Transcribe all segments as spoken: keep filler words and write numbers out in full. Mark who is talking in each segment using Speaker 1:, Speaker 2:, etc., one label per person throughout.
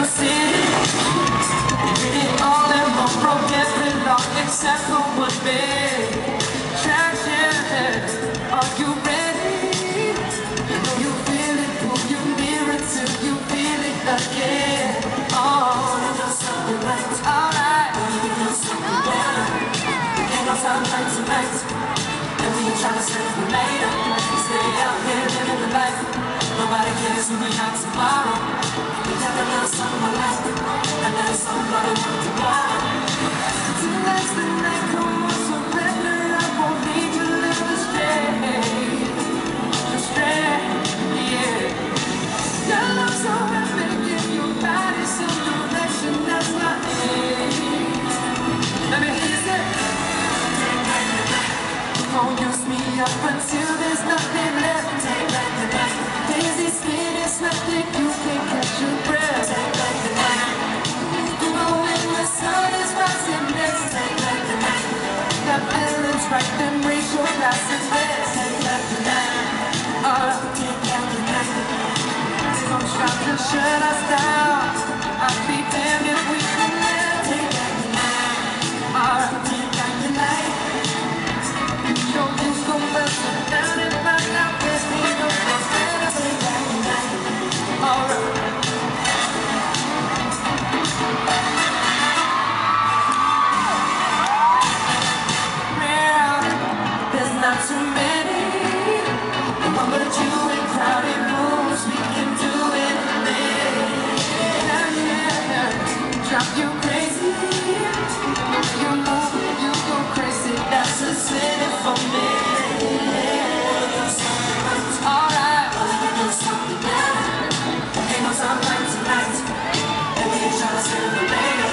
Speaker 1: your city. Did it all and more, broke every law except for one big traction. Are you ready? You know you feel it, pull you nearer till you feel it again. Oh, you know something right, alright. You know something better. You can't go time like tonight. And we ain't tryna save for later. We stay out here living the life. Nobody cares who we are tomorrow. We have a little something I like. A little something I want tomorrow. Tonight's the night, come on, surrender. I won't lead you a little astray. Astray, yeah. Your love's so epic, give your body some direction. That's my aim. Let me hear you say. Don't use me up until there's nothing left. Take back the night. Dizzy spinning, nothing you can't catch your breath. Take back the night. You know when the sun is rising, let's take back the night. Got feelings right, then raise your glass and let's take back the night. Uh, take back the night. Don't try to shut us down. I'd be damned if we could never take back the night. Uh, take back the night. Show you so much down and find out there's no place better. Take back the night. Alright. Well, there's not too many. The one but you in crowded rooms. We can do anything. Yeah, yeah. Drop you crazy. If you move, you go crazy. That's a city for me. Alright, do something better. Ain't no time like tonight. And we ain't tryna save the later.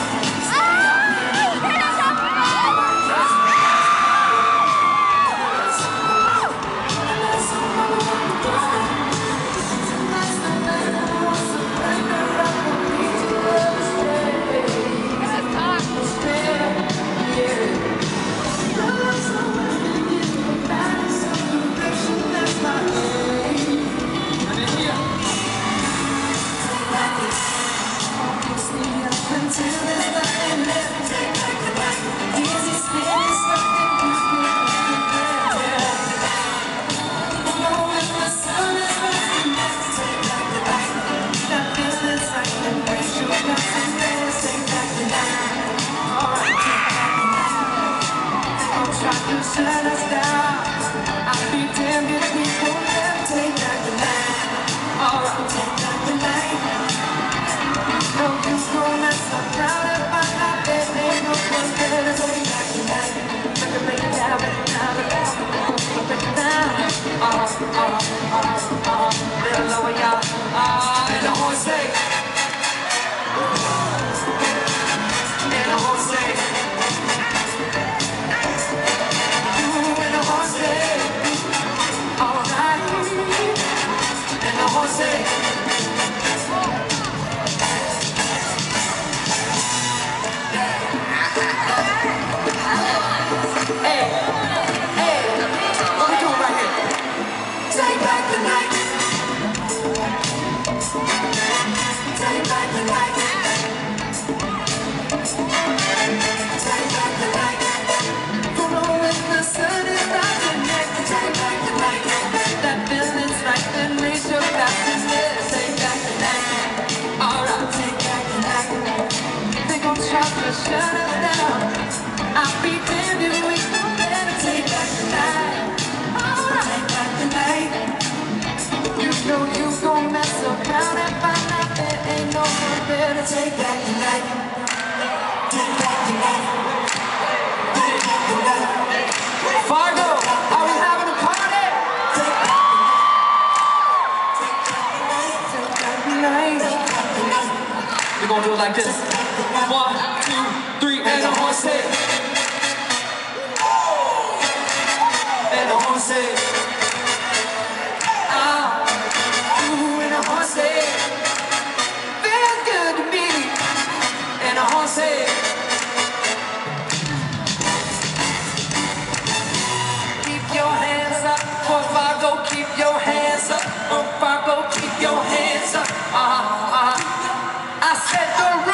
Speaker 1: Shut us down. I'll be damned if we don't ever take back the night. Alright, take back the night. No use going mess around if I got that. Ain't no one better. Take back the night. Make it, make it happen, happen, happen. Break it down. Uh-huh, uh-huh, uh-huh, uh-huh. Little lower, y'all. Ah, and the horse say. And the horse say. Shut us down. I'll be damned if we don't better take back the night. Alright, take back the night. You know you gon' mess around and find out there ain't no one better. Take back the night. Take back the night. Take back the night. Fargo, are we having a party? Take back the night. Take back the night. Take back the night. We're gonna do it like this. One, two, three, and the horse say. And the horse say. Ah, ooh, and the horse say. Feels good to me. And the horse say. Keep your hands up, for Fargo, keep your hands up. For Fargo, keep your hands up. Uh-huh, uh-huh. I said the